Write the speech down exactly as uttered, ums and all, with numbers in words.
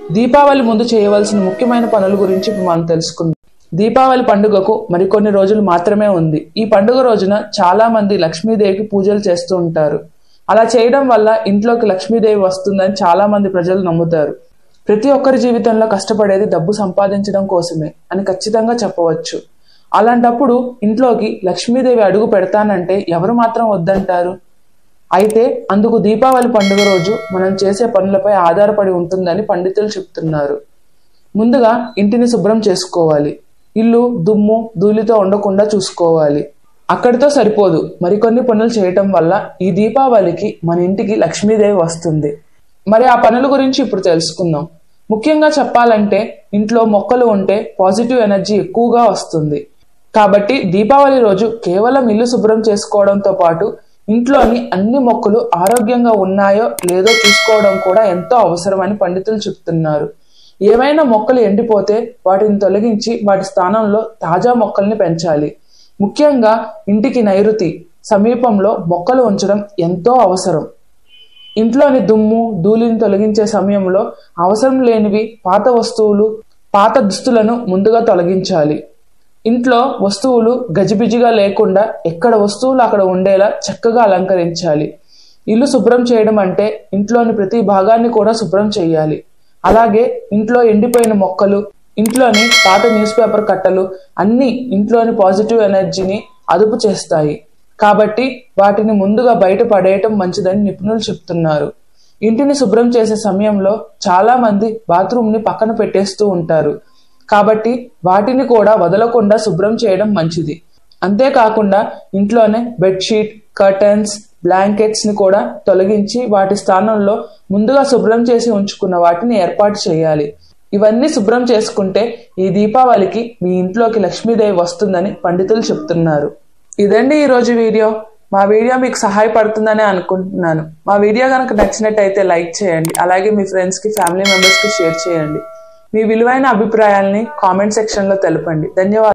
దీపావళి ముందు చేయవలసిన ముఖ్యమైన పనుల గురించి ఇప్పుడు మనం తెలుసుకుందాం. దీపావళి పండుగకు మరికొన్ని రోజులు మాత్రమే ఉంది. ఈ పండుగ రోజున చాలా మంది లక్ష్మీదేవికి పూజలు చేస్తూ ఉంటారు. అలా చేయడం వల్ల ఇంట్లోకి లక్ష్మీదేవి వస్తుందని చాలా మంది ప్రజలు నమ్ముతారు. ప్రతి ఒక్కరి జీవితంలో కష్టపడేది డబ్బు సంపాదించడం కోసమే అని ఖచ్చితంగా చెప్పవచ్చు. అలాంటప్పుడు ఇంట్లోకి లక్ష్మీదేవి అడుగు పెడతానంటే ఎవరు మాత్రం వద్దంటారు? అయితే అందుకు దీపావళి పండుగ రోజు మనం చేసే పనులపై ఆధారపడి ఉంటుందని పండితులు చెప్తున్నారు. ముందుగా ఇంటిని శుభ్రం చేసుకోవాలి. ఇల్లు దుమ్ము ధూళితో ఉండకుండా చూసుకోవాలి. అక్కడితో సరిపోదు, మరికొన్ని పనులు చేయటం వల్ల ఈ దీపావళికి మన ఇంటికి లక్ష్మీదేవి వస్తుంది. మరి ఆ పనుల గురించి ఇప్పుడు తెలుసుకుందాం. ముఖ్యంగా చెప్పాలంటే ఇంట్లో మొక్కలు ఉంటే పాజిటివ్ ఎనర్జీ ఎక్కువగా వస్తుంది. కాబట్టి దీపావళి రోజు కేవలం ఇల్లు శుభ్రం చేసుకోవడంతో పాటు ఇంట్లోని అన్ని మొక్కలు ఆరోగ్యంగా ఉన్నాయో లేదో చూసుకోవడం కూడా ఎంతో అవసరమని పండితులు చెప్తున్నారు. ఏవైనా మొక్కలు ఎండిపోతే వాటిని తొలగించి వాటి స్థానంలో తాజా మొక్కల్ని పెంచాలి. ముఖ్యంగా ఇంటికి నైరుతి సమీపంలో మొక్కలు ఉంచడం ఎంతో అవసరం. ఇంట్లోని దుమ్ము ధూళిని తొలగించే సమయంలో అవసరం లేనివి పాత వస్తువులు పాత దుస్తులను ముందుగా తొలగించాలి. ఇంట్లో వస్తువులు గజిబిజిగా లేకుండా ఎక్కడ వస్తువులు అక్కడ ఉండేలా చక్కగా అలంకరించాలి. ఇల్లు శుభ్రం చేయడం అంటే ఇంట్లోని ప్రతి భాగాన్ని కూడా శుభ్రం చేయాలి. అలాగే ఇంట్లో ఎండిపోయిన మొక్కలు, ఇంట్లోని పాత న్యూస్ పేపర్ కట్టలు అన్నీ ఇంట్లోని పాజిటివ్ ఎనర్జీని అదుపు చేస్తాయి. కాబట్టి వాటిని ముందుగా బయట పడేయటం మంచిదని నిపుణులు చెప్తున్నారు. ఇంటిని శుభ్రం చేసే సమయంలో చాలా మంది బాత్రూమ్ని పక్కన పెట్టేస్తూ ఉంటారు. కాబట్టి వాటిని కూడా వదలకుండా శుభ్రం చేయడం మంచిది. అంతేకాకుండా ఇంట్లోనే బెడ్షీట్ కర్టన్స్ బ్లాంకెట్స్ ని కూడా తొలగించి వాటి స్థానంలో ముందుగా శుభ్రం చేసి ఉంచుకున్న వాటిని ఏర్పాటు చేయాలి. ఇవన్నీ శుభ్రం చేసుకుంటే ఈ దీపావళికి మీ ఇంట్లోకి లక్ష్మీదేవి వస్తుందని పండితులు చెప్తున్నారు. ఇదండి ఈరోజు వీడియో. మా వీడియో మీకు సహాయపడుతుందని అనుకుంటున్నాను. మా వీడియో కనుక నచ్చినట్టయితే లైక్ చేయండి. అలాగే మీ ఫ్రెండ్స్కి ఫ్యామిలీ మెంబర్స్కి షేర్ చేయండి. మీ విలువైన అభిప్రాయాల్ని కామెంట్ సెక్షన్లో తెలపండి. ధన్యవాదాలు.